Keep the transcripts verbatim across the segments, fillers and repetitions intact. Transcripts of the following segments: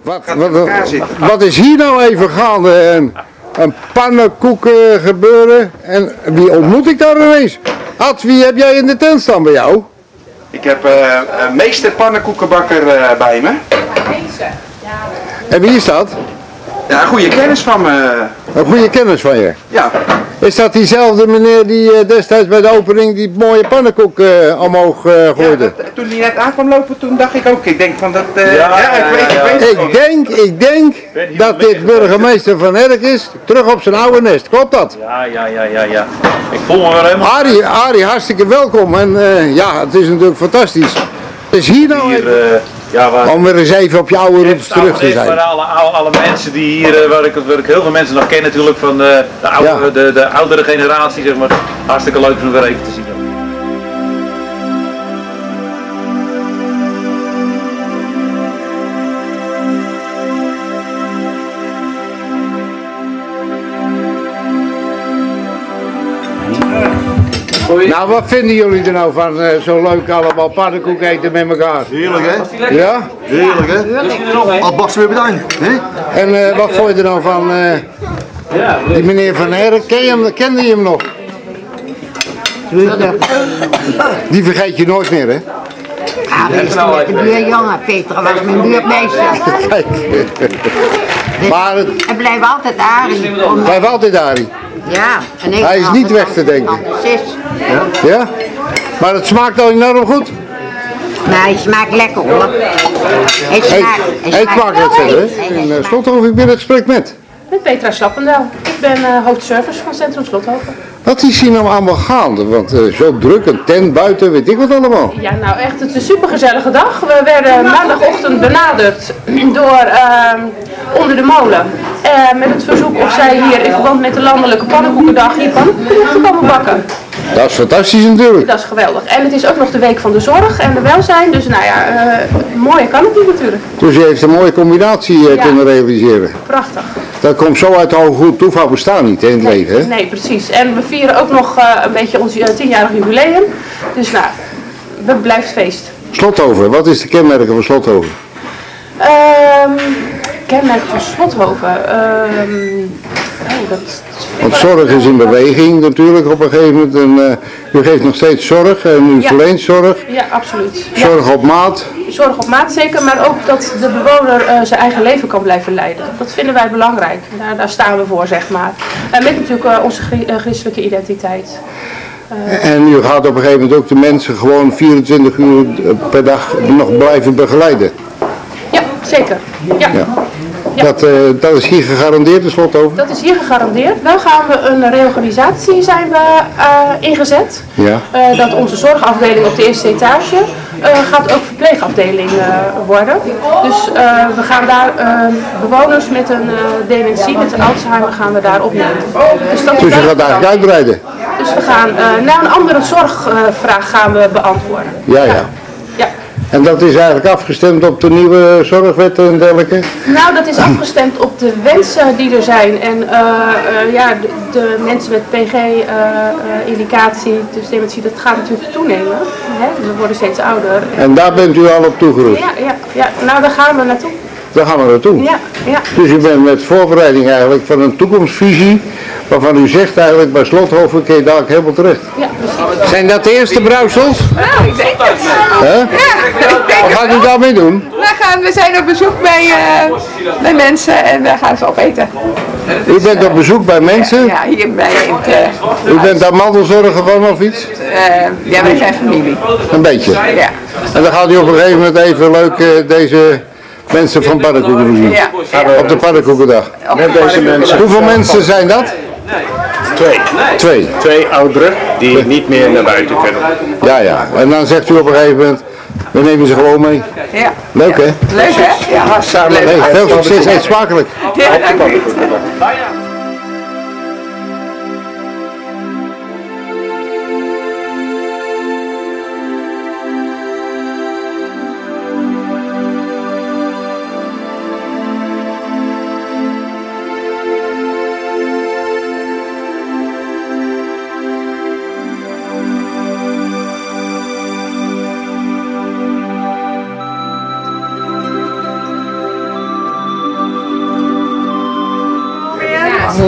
Wat, wat, wat, wat is hier nou even gaande? Een, een pannenkoeken gebeuren. En wie ontmoet ik daar ineens? Ad, wie heb jij in de tent staan bij jou? Ik heb uh, een meester pannenkoekenbakker uh, bij me. En wie is dat? Ja, een goede kennis van me. Een goede kennis van je? Ja. Is dat diezelfde meneer die uh, destijds bij de opening die mooie pannenkoek uh, omhoog uh, gooide? Ja, dat, toen hij net aan kwam lopen, toen dacht ik ook, ik denk van dat... Uh, ja, ja, ik weet, ik weet Ik denk, ik denk dat dit burgemeester Van Herk is, terug op zijn oude nest. Klopt dat? Ja, ja, ja, ja, ja. Ik voel me weer helemaal... Arie, Arie, hartstikke welkom. En uh, ja, het is natuurlijk fantastisch. Dus hier nou hier, uh, ja, waar... om weer eens even op je oude roots terug te zijn. Alle, alle, alle mensen die hier, uh, waar, ik, waar ik heel veel mensen nog ken natuurlijk van uh, de, oude, ja. de, de oudere generatie, zeg maar. Hartstikke leuk om weer even te zien. Nou, wat vinden jullie er nou van uh, zo leuk allemaal pannenkoek eten met elkaar? Heerlijk hè? Ja? Heerlijk hè? Alvast weer bedankt. Hè? En uh, wat vond je er nou van uh, die meneer Van Herk? Ken je hem, kende je hem nog? Die vergeet je nooit meer hè? Ja, dat is de buurjongen. Peter was mijn buurmeester. Kijk. Maar het... Hij blijft altijd Arie. Blijft altijd Arie. Ja, en ik hij is niet weg te denken. Ja? Ja? Maar het smaakt al enorm goed? Nou, hij smaakt lekker hoor. Hij smaakt, hij, hij smaakt het verder. In uh, Slothoven, ik ben in gesprek met. Met Petra Slappendel. Ik ben uh, hoofdservice van Centrum Slothoven. Wat is hier nou allemaal gaande? Want uh, zo druk, een tent buiten, weet ik wat allemaal. Ja, nou echt, het is een supergezellige dag. We werden maandagochtend benaderd door uh, Onder de Molen. Uh, met het verzoek of zij hier in verband met de landelijke pannenkoekendag hier pannenkoeken komen bakken. Dat is fantastisch natuurlijk. Dat is geweldig. En het is ook nog de week van de zorg en de welzijn. Dus nou ja, uh, mooier kan het niet natuurlijk. Dus je heeft een mooie combinatie uh, ja. kunnen realiseren. Prachtig. Dat komt zo uit hoe goed toeval bestaan niet hè, in het nee, leven. Hè? Nee, precies. En we vieren ook nog uh, een beetje ons uh, tienjarig jubileum. Dus nou, het blijft feest. Slothoven, wat is de kenmerken van Slothoven? Um, kenmerken van Slothoven? Um, oh, dat... Want zorg is in beweging natuurlijk op een gegeven moment. En, uh, u geeft nog steeds zorg en u ja. verleent zorg. Ja, absoluut. Zorg ja. op maat. Zorg op maat zeker, maar ook dat de bewoner uh, zijn eigen leven kan blijven leiden. Dat vinden wij belangrijk. Daar, daar staan we voor, zeg maar. En met natuurlijk uh, onze christelijke identiteit. Uh, en u gaat op een gegeven moment ook de mensen gewoon vierentwintig uur per dag nog blijven begeleiden. Ja, zeker. Ja. ja. Ja. Dat, uh, dat is hier gegarandeerd in Slothoven? Dat is hier gegarandeerd. Wel gaan we een reorganisatie zijn we uh, ingezet. Ja. Uh, dat onze zorgafdeling op de eerste etage uh, gaat ook verpleegafdeling uh, worden. Dus uh, we gaan daar uh, bewoners met een uh, dementie, met een Alzheimer gaan we daar opnemen. Dus, dat dus je gaat eigenlijk uitbreiden? Dus we gaan uh, naar een andere zorgvraag uh, gaan we beantwoorden. Ja, ja. ja. En dat is eigenlijk afgestemd op de nieuwe zorgwet en dergelijke? Nou, dat is afgestemd op de wensen die er zijn. En uh, uh, ja, de, de mensen met P G-indicatie, uh, uh, dus dementie, dat gaat natuurlijk toenemen. Hè? We worden steeds ouder. En daar bent u al op toegerust? Ja, ja, ja, nou daar gaan we naartoe. Daar gaan we naartoe? Ja, ja. Dus u bent met voorbereiding eigenlijk van een toekomstvisie, waarvan u zegt eigenlijk bij Slothoven kun je daar helemaal terecht. Ja, precies. Zijn dat de eerste brouwsels? Nou, ik denk het. Huh? Ja, ik denk Wat gaat u daarmee doen? We, gaan, we zijn op bezoek bij, uh, bij mensen en we gaan ze opeten. U bent op bezoek bij mensen? Ja, hier bij het, uh, U bent daar mantelzorger van of iets? Uh, ja, wij zijn familie. Een beetje? Ja. En dan gaat u op een gegeven moment even leuk uh, deze mensen van pannenkoeken voorzien? Ja. Op de pannenkoekendag? Met deze mensen. Hoeveel mensen zijn dat? Twee. Twee. Twee ouderen die niet meer naar buiten kunnen. Ja, ja. En dan zegt u op een gegeven moment, we nemen ze gewoon mee. Ja. Leuk, hè? Leuk, hè? Ja, samen. Hey, veel succes, eet smakelijk. Ja, dank u.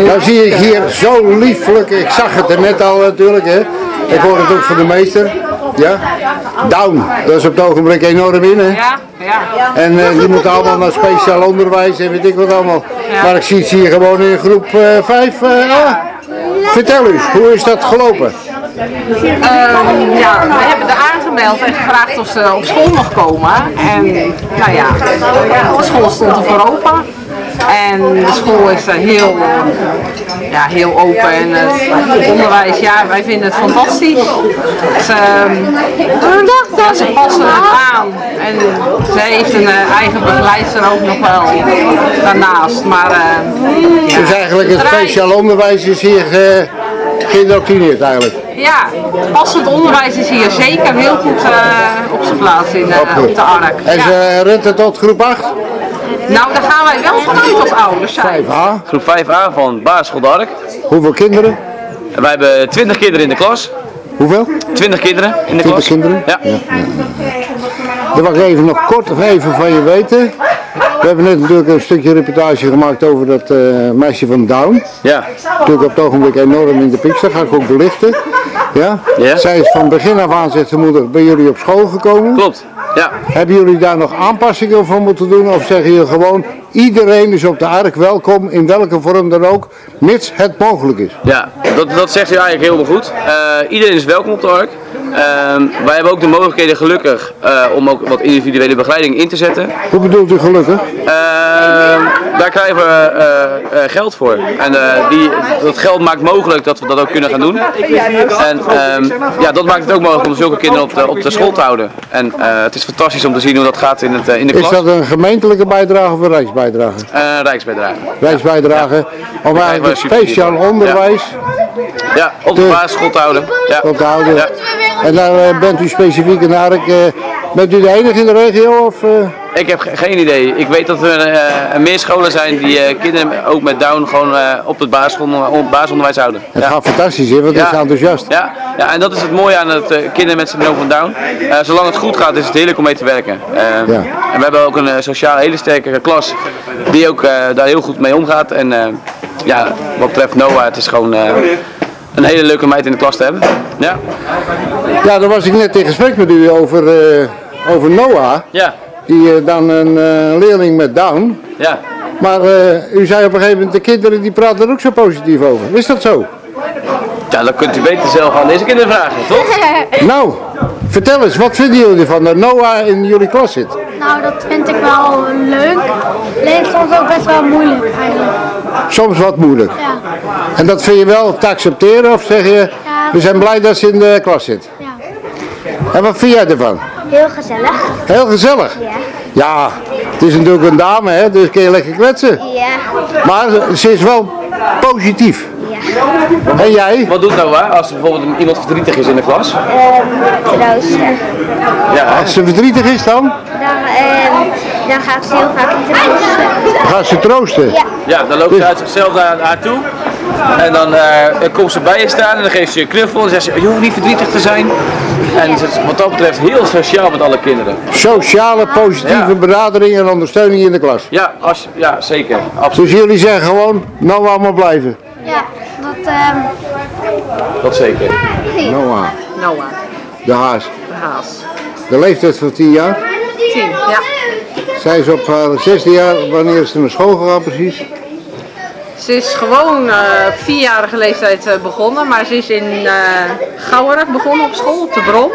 Nou zie ik hier zo lieflijk, ik zag het er net al natuurlijk, hè. Ik hoor het ook van de meester. Ja? Down, dat is op het ogenblik enorm in, hè. Ja, ja. En uh, die moeten allemaal naar speciaal onderwijs en weet ik wat allemaal. Ja. Maar ik zie het hier gewoon in groep vijf. Uh, uh, ah. Vertel eens, hoe is dat gelopen? Um, ja, we hebben er aangemeld en gevraagd of ze op school mag komen. En nou ja, de school stond er voor open. En de school is heel, ja, heel open en het onderwijs, ja, wij vinden het fantastisch. Ze, ja, ze passen het aan en ze heeft een uh, eigen begeleider ook nog wel daarnaast. Maar, uh, ja. Dus eigenlijk het speciaal onderwijs is hier uh, geïndoctrineerd eigenlijk? Ja, passend onderwijs is hier zeker heel goed uh, op zijn plaats in, uh, op de Ark. En ja. ze runt het tot groep acht? Nou, daar gaan wij wel vanuit als ouders zijn. vijf A? Groep vijf A van basisschool de Ark. Hoeveel kinderen? En wij hebben twintig kinderen in de klas. Hoeveel? twintig kinderen in de twintig klas. kinderen? Ja. Ja, ja. Dan mag ik even nog kort even van je weten. We hebben net natuurlijk een stukje reportage gemaakt over dat uh, meisje van Down. Ja. Natuurlijk op het ogenblik enorm in de pik, dat ga ik ook belichten. Ja? Ja. Zij is van begin af aan, zegt de moeder, bij jullie op school gekomen. Klopt. Ja. Hebben jullie daar nog aanpassingen van moeten doen of zeggen jullie gewoon iedereen is op de Ark welkom in welke vorm dan ook, mits het mogelijk is? Ja, dat, dat zegt u eigenlijk helemaal goed. Uh, iedereen is welkom op de Ark. Uh, wij hebben ook de mogelijkheden gelukkig uh, om ook wat individuele begeleiding in te zetten. Hoe bedoelt u gelukkig? Uh, daar krijgen we uh, uh, geld voor. En uh, die, dat geld maakt mogelijk dat we dat ook kunnen gaan doen. En uh, ja, dat maakt het ook mogelijk om zulke kinderen op de, op de school te houden. En uh, het is fantastisch om te zien hoe dat gaat in, het, uh, in de klas. Is dat een gemeentelijke bijdrage of een rijksbijdrage? Uh, rijksbijdrage. Rijksbijdrage, ja. Om eigenlijk het speciaal onderwijs ja. Ja, op de basisschool te houden. Ja. Op te houden. Ja. En daar uh, bent u specifiek in de Ark. Uh, bent u de enige in de regio? Of, uh... Ik heb ge geen idee. Ik weet dat er uh, meer scholen zijn die uh, kinderen ook met Down gewoon uh, op het basisonderwijs houden. Het ja. gaat fantastisch, hè? Want ja. het is enthousiast. Ja. Ja, en dat is het mooie aan het uh, kinderen met syndroom van Down. Uh, zolang het goed gaat is het heerlijk om mee te werken. Uh, ja. En we hebben ook een uh, sociaal hele sterke klas die ook uh, daar heel goed mee omgaat. En uh, ja, wat betreft Noah, het is gewoon uh, een hele leuke meid in de klas te hebben. Ja, ja daar was ik net in gesprek met u over, uh, over Noah. Ja. Die uh, dan een uh, leerling met Down. Ja. Maar uh, u zei op een gegeven moment, de kinderen die praten er ook zo positief over. Is dat zo? Ja, dan kunt u beter zelf aan deze kinderen vragen, toch? Nou, vertel eens, wat vinden jullie van dat Noah in jullie klas zit? Nou, dat vind ik wel leuk. Alleen soms ook best wel moeilijk eigenlijk. Soms wat moeilijk? Ja. En dat vind je wel te accepteren of zeg je, ja. We zijn blij dat ze in de klas zit? Ja. En wat vind jij ervan? Heel gezellig. Heel gezellig? Ja. Ja, het is natuurlijk een dame, hè, dus kun je lekker kletsen. Ja. Maar ze is wel positief. Ja. En jij? Wat doet Noah als er bijvoorbeeld iemand verdrietig is in de klas? Um, troosten. Ja. Als ze verdrietig is dan? Dan, um, dan gaat ze heel vaak troosten. Gaat ze troosten? Ja. Ja, dan loopt ze uit zichzelf naar haar toe. En dan uh, komt ze bij je staan en dan geeft ze je een knuffel en zegt ze, je hoeft niet verdrietig te zijn. En ze is wat dat betreft heel sociaal met alle kinderen. Sociale, positieve ja. benadering en ondersteuning in de klas? Ja, als, ja zeker. Absoluut. Dus jullie zeggen gewoon, nou allemaal blijven? Ja, dat... Um... Dat zeker. Noah. Noah. De haas. De haas. De leeftijd van tien jaar? tien, ja. Zij is op haar zesde jaar, wanneer is ze naar school gegaan precies? Ze is gewoon uh, vierjarige leeftijd uh, begonnen, maar ze is in uh, Gouwerak begonnen op school, op de Bron.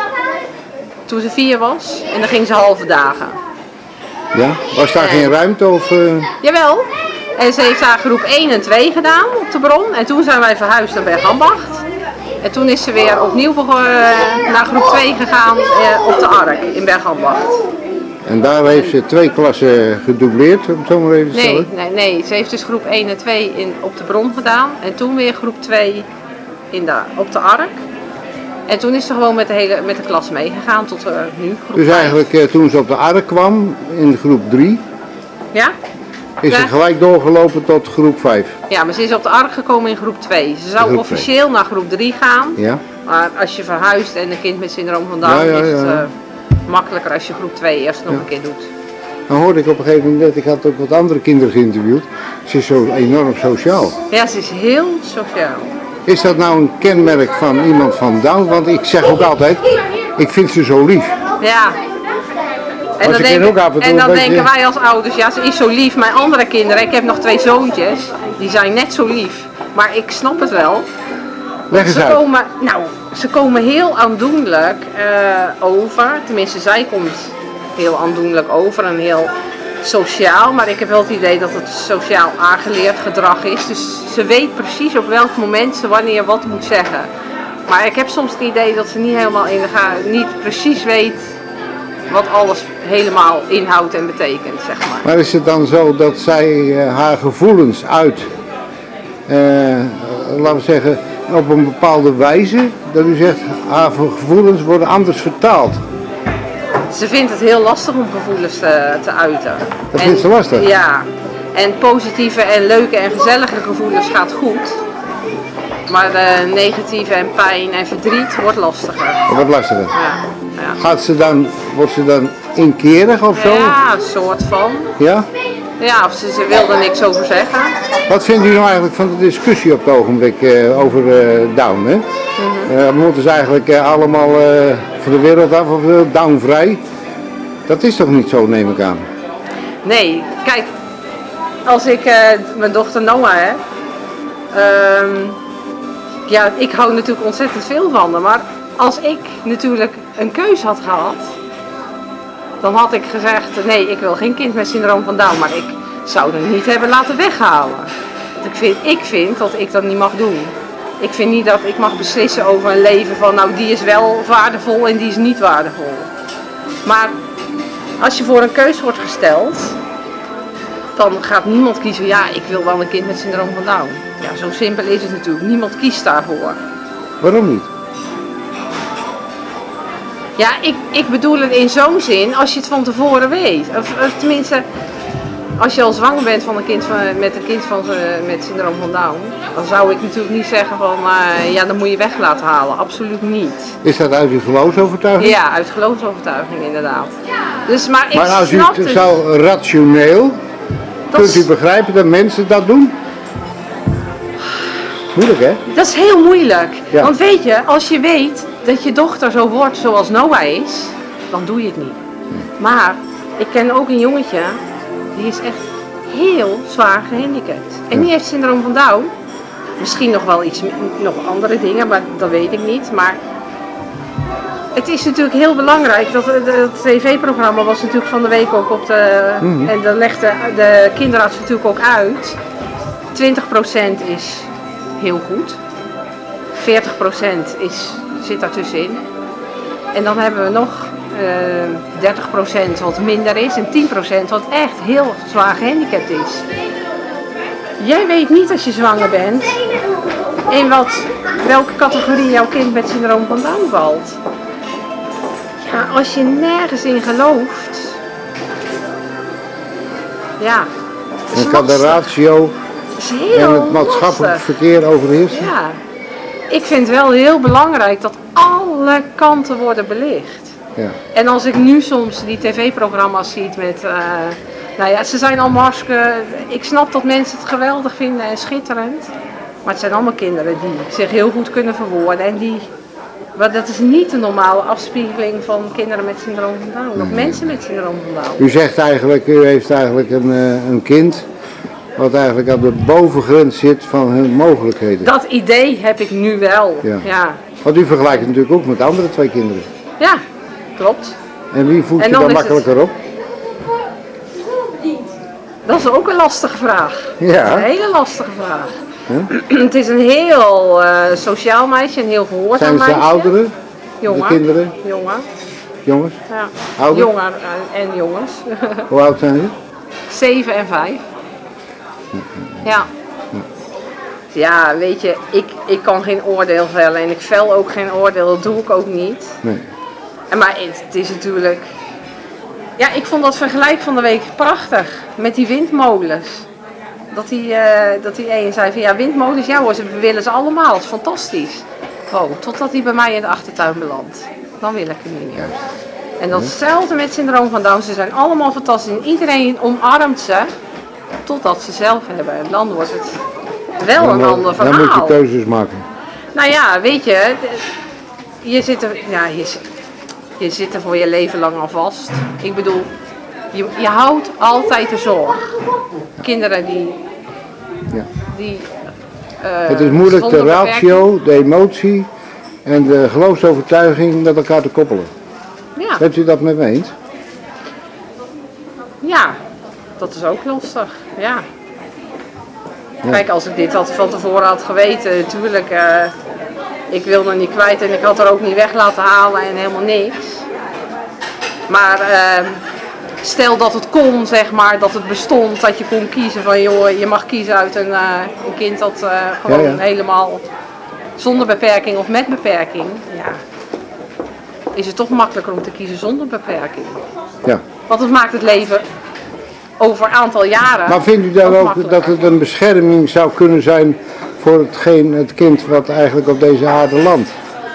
Toen ze vier was en dan ging ze halve dagen. Ja? Was daar en... geen ruimte of? Uh... Jawel. En ze heeft daar groep één en twee gedaan op de Bron. En toen zijn wij verhuisd naar Bergambacht. En toen is ze weer opnieuw uh, naar groep twee gegaan uh, op de Ark in Bergambacht. En daar heeft ze twee klassen gedoubleerd, om het zo maar even te stellen? Nee, nee, nee. Ze heeft dus groep één en twee in, op de Bron gedaan. En toen weer groep twee in de, op de Ark. En toen is ze gewoon met de, hele, met de klas meegegaan tot uh, nu. Groep dus eigenlijk uh, toen ze op de Ark kwam, in groep drie, ja? is ja. ze gelijk doorgelopen tot groep vijf? Ja, maar ze is op de Ark gekomen in groep twee. Ze zou officieel twee. naar groep drie gaan. Ja. Maar als je verhuist en een kind met syndroom van Down, ja, ja, ja. is het uh, makkelijker als je groep twee eerst nog ja. een keer doet. Dan hoorde ik op een gegeven moment, ik had ook wat andere kinderen geïnterviewd. Ze is zo enorm sociaal. Ja, ze is heel sociaal. Is dat nou een kenmerk van iemand van Down? Want ik zeg ook altijd, ik vind ze zo lief. Ja. En dan, denk, en dan denken wij als ouders, ja, ze is zo lief. Mijn andere kinderen, ik heb nog twee zoontjes, die zijn net zo lief. Maar ik snap het wel. Leg eens ze uit. Komen, nou, ze komen heel aandoenlijk uh, over. Tenminste, zij komt heel aandoenlijk over en heel sociaal. Maar ik heb wel het idee dat het sociaal aangeleerd gedrag is. Dus ze weet precies op welk moment ze wanneer wat moet zeggen. Maar ik heb soms het idee dat ze niet helemaal in de gaten, niet precies weet wat alles helemaal inhoudt en betekent, zeg maar. Maar is het dan zo dat zij uh, haar gevoelens uit, uh, laten we zeggen, op een bepaalde wijze, dat u zegt, haar gevoelens worden anders vertaald? Ze vindt het heel lastig om gevoelens te, te uiten. Dat vindt ze lastig? Ja. En positieve en leuke en gezellige gevoelens gaat goed. Maar de negatieve en pijn en verdriet wordt lastiger. Dat wordt lastiger? Ja. Ja. Gaat ze dan, wordt ze dan inkerig of zo? Ja, een soort van. Ja? Ja, of ze, ze wil er niks over zeggen. Wat vindt u nou eigenlijk van de discussie op het ogenblik uh, over uh, Down? Hè? Mm-hmm. uh, we moeten ze eigenlijk uh, allemaal uh, van de wereld af of uh, Down-vrij? Dat is toch niet zo, neem ik aan? Nee, kijk, als ik uh, mijn dochter Noah heb, um, ja, ik hou natuurlijk ontzettend veel van haar, maar als ik natuurlijk een keus had gehad, dan had ik gezegd, nee, ik wil geen kind met syndroom van Down, maar ik zou het niet hebben laten weghalen. Want ik vind, ik vind dat ik dat niet mag doen. Ik vind niet dat ik mag beslissen over een leven van, nou, die is wel waardevol en die is niet waardevol. Maar als je voor een keus wordt gesteld, dan gaat niemand kiezen, ja, ik wil wel een kind met syndroom van Down. Ja, zo simpel is het natuurlijk. Niemand kiest daarvoor. Waarom niet? Ja, ik, ik bedoel het in zo'n zin, als je het van tevoren weet. Of, of tenminste, als je al zwanger bent van een kind van, met een kind van, met syndroom van Down, dan zou ik natuurlijk niet zeggen van, uh, ja, dan moet je weg laten halen. Absoluut niet. Is dat uit uw geloofsovertuiging? Ja, uit geloofsovertuiging inderdaad. Dus, maar ik maar als u snap het dus, zou rationeel, kunt u begrijpen dat mensen dat doen? Moeilijk, hè? Dat is heel moeilijk. Ja. Want weet je, als je weet dat je dochter zo wordt zoals Noah is, dan doe je het niet. Maar ik ken ook een jongetje, die is echt heel zwaar gehandicapt. En die heeft syndroom van Down. Misschien nog wel iets, nog andere dingen, maar dat weet ik niet. Maar het is natuurlijk heel belangrijk, dat het tv-programma was natuurlijk van de week ook op de, mm-hmm. en dan legde de kinderarts natuurlijk ook uit. twintig procent is heel goed, veertig procent is, zit daartussenin. En dan hebben we nog uh, dertig procent wat minder is en tien procent wat echt heel zwaar gehandicapt is. Jij weet niet als je zwanger bent in wat, welke categorie jouw kind met syndroom van Down valt. Ja, als je nergens in gelooft, ja, dan kan de ratio en het maatschappelijk lastig. verkeer overheersen. Ja, ik vind het wel heel belangrijk dat alle kanten worden belicht. Ja. En als ik nu soms die tv-programma's zie met, uh, nou ja, ze zijn allemaal hartstikke, ik snap dat mensen het geweldig vinden en schitterend. Maar het zijn allemaal kinderen die zich heel goed kunnen verwoorden en die, maar dat is niet de normale afspiegeling van kinderen met syndroom van Down, of mensen met syndroom van Down. U zegt eigenlijk, u heeft eigenlijk een, uh, een kind wat eigenlijk aan de bovengrens zit van hun mogelijkheden. Dat idee heb ik nu wel, ja. ja. Want u vergelijkt het natuurlijk ook met de andere twee kinderen. Ja, klopt. En wie voelt en je dan daar makkelijker het... op? Dat is ook een lastige vraag. Ja. Een hele lastige vraag. Huh? Het is een heel uh, sociaal meisje, een heel gehoorzaam meisje. Zijn ze ouderen? Jonger. De kinderen? Jonger. Jongens? Ja. Ouder? Jonger uh, en jongens. Hoe oud zijn ze? Zeven en vijf. Ja. Ja, weet je, ik, ik kan geen oordeel vellen en ik vel ook geen oordeel, dat doe ik ook niet. Nee. En maar het, het is natuurlijk... Ja, ik vond dat vergelijk van de week prachtig, met die windmolens. Dat die, uh, dat die een zei van, ja, windmolens, ja hoor, we willen ze allemaal, het is fantastisch. Oh, totdat die bij mij in de achtertuin belandt. Dan wil ik het niet meer. En datzelfde met syndroom van Down. Ze zijn allemaal fantastisch. En iedereen omarmt ze totdat ze zelf hebben. En dan wordt het wel een ander verhaal. Dan moet je keuzes maken. Nou ja, weet je, je zit er, ja, je, zit- je zit er voor je leven lang al vast. Ik bedoel, je, je houdt altijd de zorg. Kinderen die... Ja. die uh, Het is moeilijk de zonder ratio, de emotie en de geloofsovertuiging met elkaar te koppelen. Ja. Bent u dat met me eens? Ja, dat is ook lastig, ja. Ja. Kijk, als ik dit had van tevoren had geweten, natuurlijk, uh, ik wilde er niet kwijt en ik had er ook niet weg laten halen en helemaal niks. Maar uh, stel dat het kon, zeg maar, dat het bestond, dat je kon kiezen van, joh, je mag kiezen uit een, uh, een kind dat uh, gewoon Ja, ja. helemaal zonder beperking of met beperking, ja, is het toch makkelijker om te kiezen zonder beperking. Ja. Want het maakt het leven over een aantal jaren. Maar vindt u dan ook makkelijker. dat het een bescherming zou kunnen zijn voor hetgeen, het kind wat eigenlijk op deze aarde landt?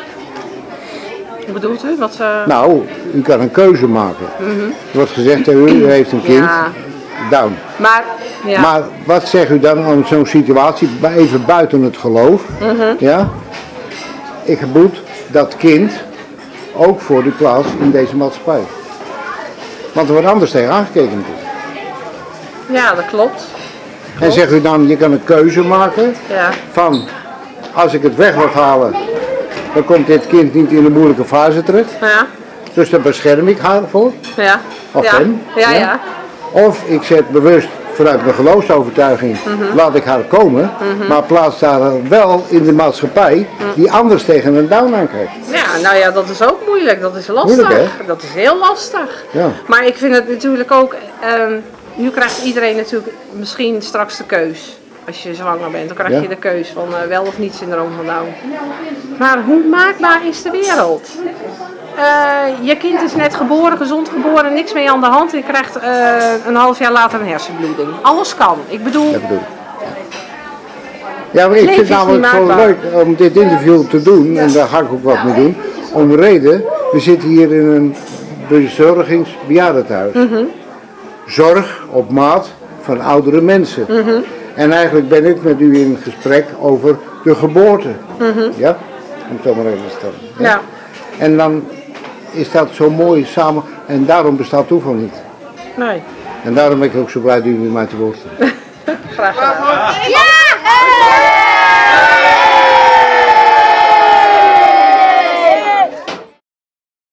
Hoe bedoelt u? Wat, uh... Nou, u kan een keuze maken. Mhm. Er wordt gezegd tegen u, u heeft een kind, Ja. down. Maar, ja. Maar wat zegt u dan aan zo'n situatie, even buiten het geloof? Mhm. Ja? Ik geboet dat kind ook voor die plaats in deze maatschappij. Want er wordt anders tegen aangekeken natuurlijk. Ja, dat klopt. En zegt u dan, je kan een keuze maken Ja. van, als ik het weg wil halen, dan komt dit kind niet in een moeilijke fase terecht. Ja. Dus daar bescherm ik haar voor. Ja. Of ja. hem. Ja, Ja. ja. Of ik zet bewust vanuit mijn geloofsovertuiging, Mhm. laat ik haar komen, Mhm. maar plaats haar wel in de maatschappij die anders tegen een down aankijkt. Ja, nou ja, dat is ook moeilijk. Dat is lastig. Moeilijk, Dat is heel lastig. Ja. Maar ik vind het natuurlijk ook, ehm, nu krijgt iedereen natuurlijk misschien straks de keus. Als je zwanger bent, dan krijg Ja. je de keus van uh, wel of niet syndroom van Down. Maar hoe maakbaar is de wereld? Uh, je kind is net geboren, gezond geboren, niks mee aan de hand. En je krijgt uh, een half jaar later een hersenbloeding. Alles kan. Ik bedoel, Dat bedoel ik. Ja, maar ik Leven vind is het namelijk niet zo maakbaar. leuk om dit interview te doen, en daar ga ik ook wat mee doen, om de reden, we zitten hier in een bezorgingsbejaardentehuis. Mhm. Zorg op maat van oudere mensen. Mhm. En eigenlijk ben ik met u in gesprek over de geboorte. Mhm. Ja? Om het zo maar even te stellen. ja. En dan is dat zo mooi samen, en daarom bestaat toeval niet. Nee. En daarom ben ik ook zo blij dat u mij te woord staat. Graag gedaan. Ja!